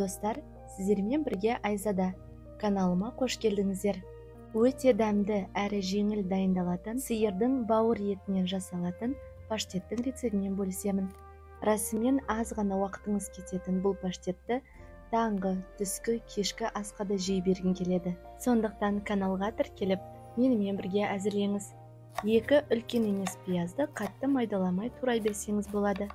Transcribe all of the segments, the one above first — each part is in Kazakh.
достар, сіздермен бірге Айзада. Каналыма қош келдіңіздер. Өте дәмді әрі жеңіл дайындалатын сиырдың бауыр етінен жасалатын паштеттің рецептімен бөлісемін. Расымен аз ғана уақытыңыз кететін бұл паштетті таңғы, түскі, кешкі асқа да жей бергім келеді. Сондықтан каналға тіркеліп, менімен бірге әзірлеңіз. 2 үлкен емес пиязды қатты майдаламай турай берсеңіз болады.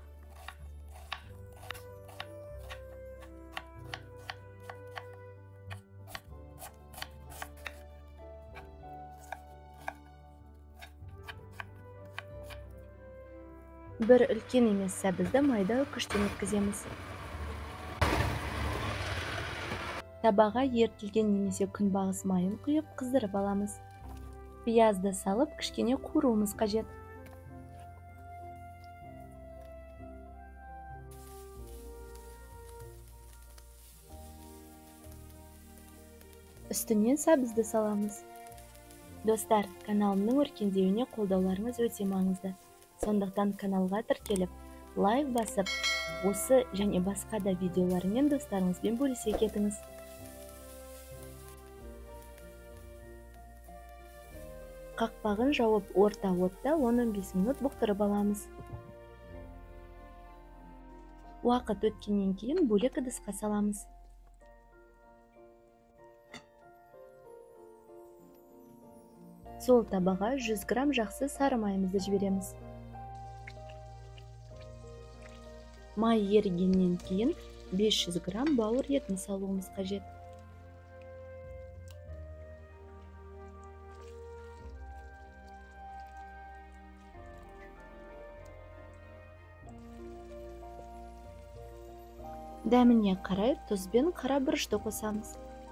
Бір үлкен емес сәбізді майда үкіштен өткіземіз. Табаға ертілген немесе күнбағыс майын құйып қыздырып аламыз. Пиязды салып кішкене қуыруымыз қажет. Үстінен сәбізді саламыз. Достар, каналымның өркендеуіне қолдауларыңыз өте маңызды. Сондықтан каналға тіркеліп, лайк басып, осы және басқа да видеолармен достарыңызбен бөлісе кетіңіз. Қақпағын жауып, орта отта 10-15 минут бұқтырып аламыз. Уақыт өткеннен кейін бөлек ыдысқа саламыз. Сол табаға 100 грамм жақсы сары майымызды жібереміз. Май ерігеннен кейін 500 грамм бауыр етін салуымыз қажет. Дәміне қарай тұз бен қара бұрышты қосамыз.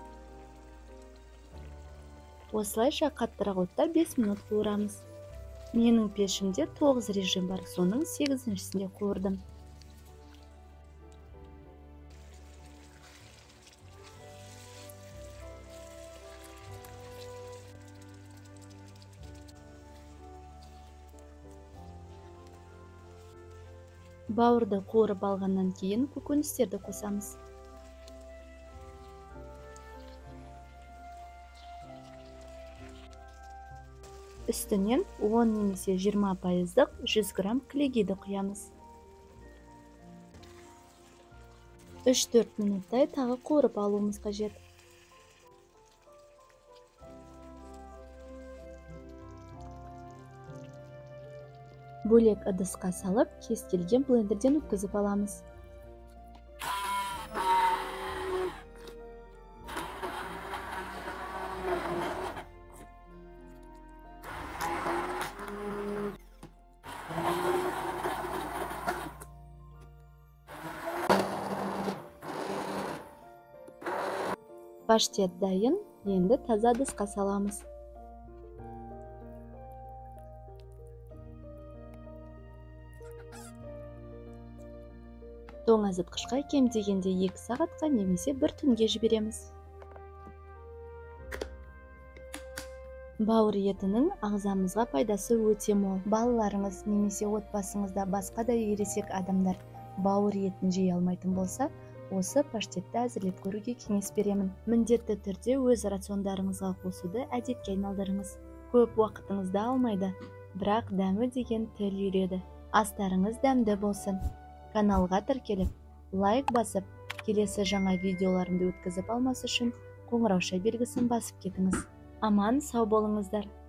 Осылайша қаттырақ отта 5 минут қуырамыз. Менің пешімде 9 режим бар, соның 8-сінде қуырдым. Бауырды қуырып алғаннан кейін көкөністерді қосамыз. Үстінен 10 немесе 20% 100 грамм кілегейді құямыз. 3-4 минуттай тағы қуырып алуымыз қажет. Бөлек ыдысқа салып, кез келген блендерден өткізіп аламыз. Паштет дайын, енді таза ыдысқа саламыз. Тоңазытқышқа кем дегенде 2 сағатқа немесе 1 түнге жібереміз. Бауыр етінің ағзамызға пайдасы өте мол. Балаларыңыз немесе отбасыңызда басқа да ересек адамдар бауыр етін жей алмайтын болса, осы паштетті әзірлеп көруге кеңес беремін. Міндетті түрде өз рациондарыңызға қосуды әдетке айналдырыңыз. Көп уақытыңызды алмайды, бірақ дәмі деген тіл үйреді. Астарыңыз дәмді болсын. Каналға тіркеліп, лайк басып, келесі жаңа видеоларымды өткізіп алмас үшін қоңырауша белгісін басып кетіңіз. Аман сау болыңыздар.